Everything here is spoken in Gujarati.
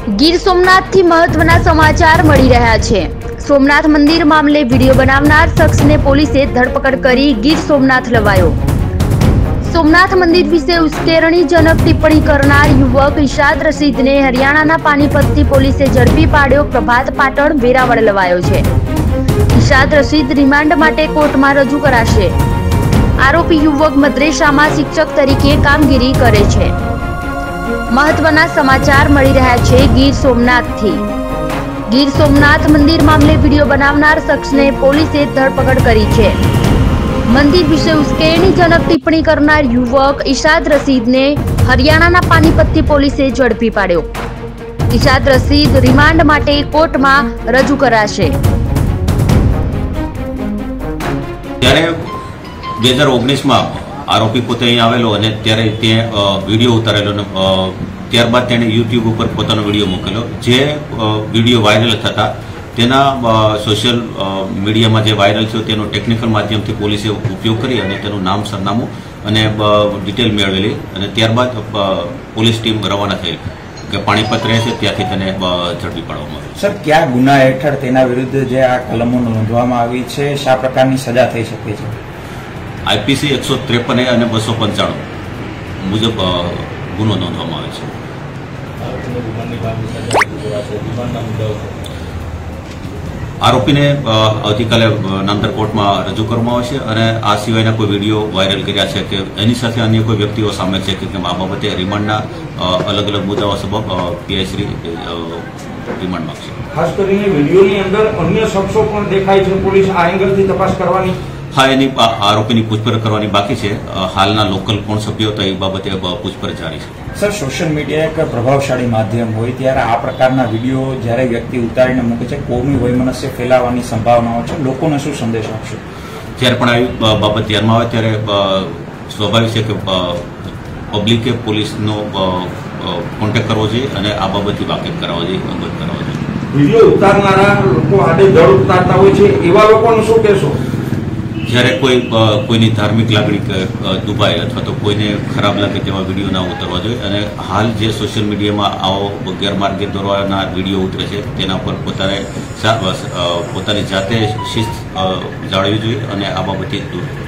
ગીર સોમનાથથી મહત્વના સમાચાર મળી રહ્યા છે। સોમનાથ મંદિર મામલે વિડીયો બનાવનાર શખ્સને પોલીસે ધરપકડ કરી ગીર સોમનાથ લવાયો। સોમનાથ મંદિર વિશે ઉશ્કેરણીજનક ટિપ્પણી કરનાર યુવક ઇશાદ રશીદને હરિયાણાના પાનીપતથી પોલીસે ઝડપી પાડ્યો। પ્રભાત પાટણ વેરાવળ લવાયો છે। ઇશાદ રશીદ રિમાન્ડ માટે કોર્ટમાં રજૂ કરાશે। આરોપી યુવક મદ્રેસામાં શિક્ષક તરીકે કામગીરી કરે છે। મહત્વના સમાચાર મળી રહ્યા છે ગીર સોમનાથથી। ગીર સોમનાથ મંદિર મામલે વિડીયો બનાવનાર શખ્સને પોલીસે ધરપકડ કરી છે। મંદિર વિશે ઉશ્કેરણીજનક ટિપ્પણી કરનાર યુવક ઇશાદ રશીદને હરિયાણાના પાનીપતથી પોલીસે ઝડપી પાડ્યો। ઇશાદ રશીદ રિમાન્ડ માટે કોર્ટમાં રજૂ કરાશે। 2019 में आरोपी पोते अहीं आवेलो अने त्यारे ते विडियो उतारेलो ने त्यारबाद तेणे यूट्यूब पर पोतानो विडियो मोकल्यो। जे विडियो वायरल थता तेना सोशल मीडिया में जे वायरल थयो तेनो टेक्निकल माध्यमथी पोलीसे उपयोग करी अने तेनुं नाम सरनामું अने डिटेल मेळवेली अने त्यारबाद पोलीस टीम रवाना थई के पाणीपत रहे छे त्याथी तेने झड़पी पाडवामां आवी। सर, क्या गुना हेठळ तेना विरुद्ध जे आ कलमो नोंधवामां आवी छे, शा प्रकारनी सजा थई शके छे? IPC 153 અને 295 મુજબ ગુનો નોંધવામાં આવે છે। આરોપીને આવતીકાલે નામદાર કોર્ટમાં રજૂ કરવામાં આવશે અને આ સિવાયના કોઈ વિડીયો વાયરલ કર્યા છે કે એની સાથે અન્ય કોઈ વ્યક્તિઓ સામેલ છે કે આ બાબતે રિમાન્ડના અલગ અલગ મુદ્દાઓ સબબ પીઆઈ શ્રી રિમાન્ડ માંગશે। ખાસ કરીને વિડીયોની અંદર અન્ય શખ્સો પણ દેખાય છે, પોલીસ આ એંગલથી તપાસ કરવાની। हाँ, एनी आरोपी पूछपरछ करवानी बाकी है। हालना लोकल कोण सभ्यो हता ए बाबते पूछपरछ जारी है। सर, सोशल मीडिया एक प्रभावशाળી माध्यम होय त्यारे आ प्रकारना विडियो ज्यारे व्यक्ति उतारीने मूके छे कोमी वैमनस्य फैलावવાની संभावनाओ छे, लोकोने शुं संदेश आपशो? ज्यारे पण આવી બાબત ધ્યાનમાં આવે ત્યારે સ્વાભાવિક છે કે પબ્લિકે પોલીસનો કોન્ટેક્ટ કરવો જોઈએ અને આ બાબતથી વાકેફ કરાવવો જોઈએ, અવગત કરાવવો જોઈએ। વિડિયો ઉતારનારા લોકો આડે ધડ ઉતારતા હોય છે, એવા લોકોને શું કહેશો? જ્યારે કોઈની ધાર્મિક લાગણી દુભાય અથવા તો કોઈને ખરાબ લાગે તેવા વિડીયો ના ઉતરવા જોઈએ અને હાલ જે સોશિયલ મીડિયામાં આવો ગેરમાર્ગે દોરવાના વિડીયો ઉતરે છે તેના પર પોતાની જાતે શિસ્ત જાળવવી જોઈએ અને આ બાબતથી દૂર